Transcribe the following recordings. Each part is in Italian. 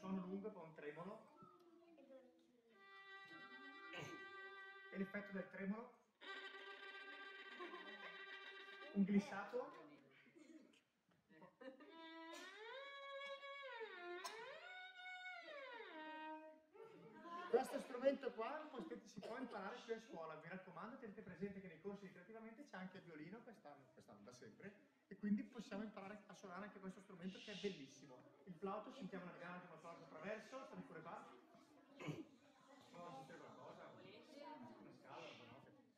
suono lungo e poi un tremolo. E l'effetto del tremolo. Un glissato. Questo strumento qua si può imparare qui a scuola, mi raccomando, tenete presente che nei corsi di creativamente c'è anche il violino, quest'anno da sempre, e quindi possiamo imparare a suonare anche questo strumento che è bellissimo. Il flauto, sentiamo la dinamica del flauto attraverso, state pure qua. No, sentite una cosa, una scala, no?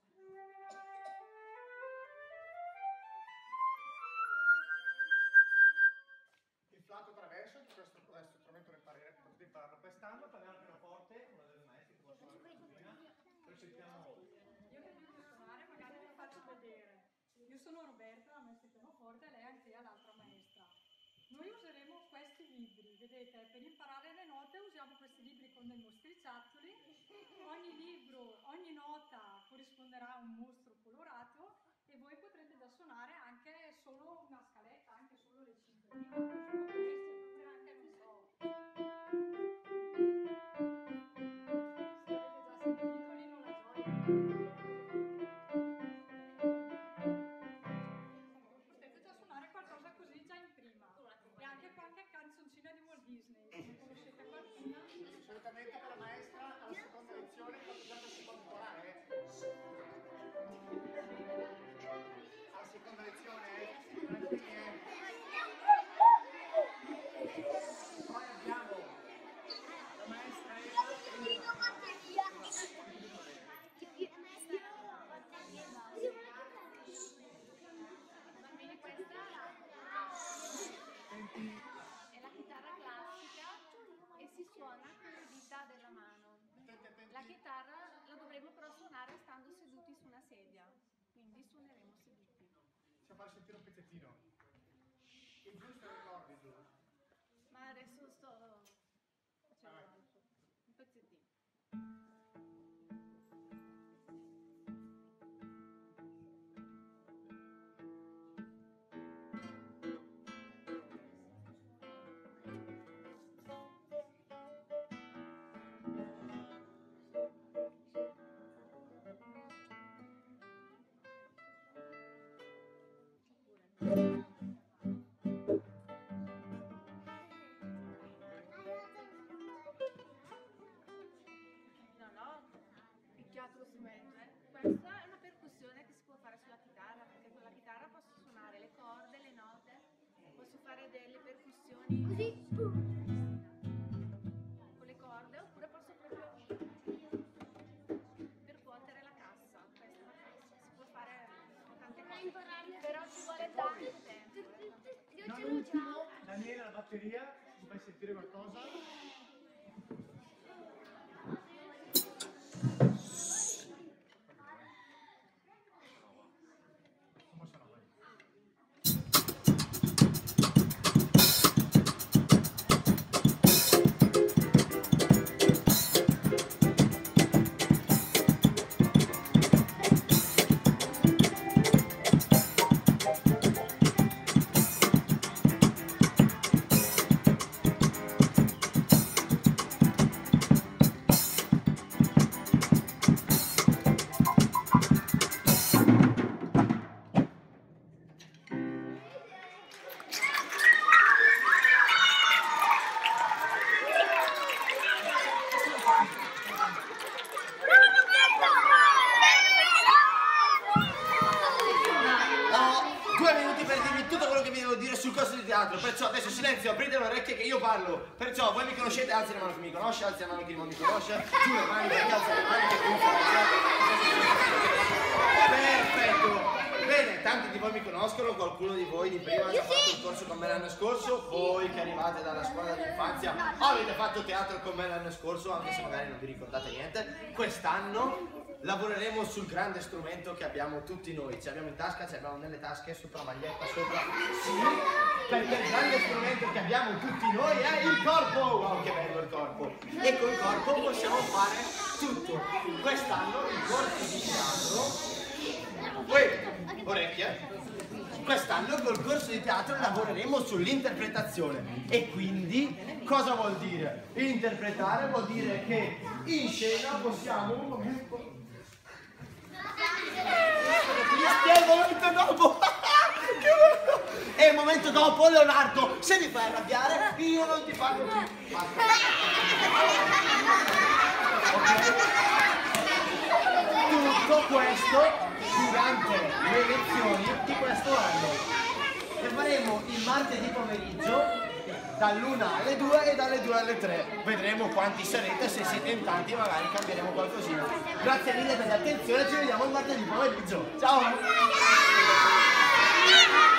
Il flauto attraverso, che questo strumento potete impararlo quest'anno, parliamo al pianoforte, una delle maestre che può suonare qualcosina, lo sentiamo. Io che non so suonare, magari vi faccio vedere. Io sono Roberta, la maestra di pianoforte, e lei anche l'altra maestra. Noi useremo questi libri, vedete, per imparare le note usiamo questi libri con dei mostriciattoli. Ogni libro, ogni nota corrisponderà a un mostro colorato e voi potrete da suonare anche solo una scaletta, anche solo le 5 dita, non solo queste, potete anche, non so. Se avete già sentito Nino La Gioia. Potete già suonare qualcosa così già in prima. E anche qualche canzoncina di Walt Disney, ne conoscete qualcuna? Solitamente per la maestra alla seconda lezione quando già si può imparare. Alla seconda lezione, tranquilli. Poi abbiamo la maestra Bambini, questa è la chitarra classica e si suona con le dita della mano. La chitarra la dovremo però suonare stando seduti su una sedia, quindi suoneremo seduti. Ci far sentire un pezzettino. Il blues te lo ricordi tu? Ma adesso sto facendo un pezzettino. Picchiato strumento, Questa è una percussione che si può fare sulla chitarra, perché con la chitarra posso suonare le corde, le note, posso fare delle percussioni con le corde, oppure posso proprio percuotere la cassa. Questa è una cassa, si può fare con tante cose, però ci vuole tanto tempo. Non ultimo, Daniele, la batteria, ci fai sentire qualcosa? Perciò adesso silenzio, aprite le orecchie che io parlo. Perciò voi mi conoscete, alzi la mano chi mi conosce, alzi la mano chi non mi conosce, giù le mani, perché alza le mani che perfetto. Bene, tanti di voi mi conoscono, qualcuno di voi di prima ha fatto il corso con me l'anno scorso, voi che arrivate dalla scuola dell'infanzia avete fatto teatro con me l'anno scorso, anche se magari non vi ricordate niente. Quest'anno lavoreremo sul grande strumento che abbiamo tutti noi, ci abbiamo in tasca, ci abbiamo nelle tasche, sopra la maglietta, sopra, sì, perché il grande strumento che abbiamo tutti noi è il corpo, wow che bello il corpo, e col corpo possiamo fare tutto. Quest'anno il corso di teatro, orecchie, quest'anno col corso di teatro lavoreremo sull'interpretazione. E quindi cosa vuol dire? Interpretare vuol dire che in scena possiamo un momento... il momento dopo! E il momento dopo, Leonardo, se mi fai arrabbiare, io non ti parlo più. Basta. Ok? Tutto questo durante le lezioni di questo anno. E faremo il martedì pomeriggio dall'1 alle 2 e dalle 2 alle 3. Vedremo quanti sarete, se siete in tanti magari cambieremo qualcosina. Grazie mille per l'attenzione, ci vediamo il martedì pomeriggio. Ciao!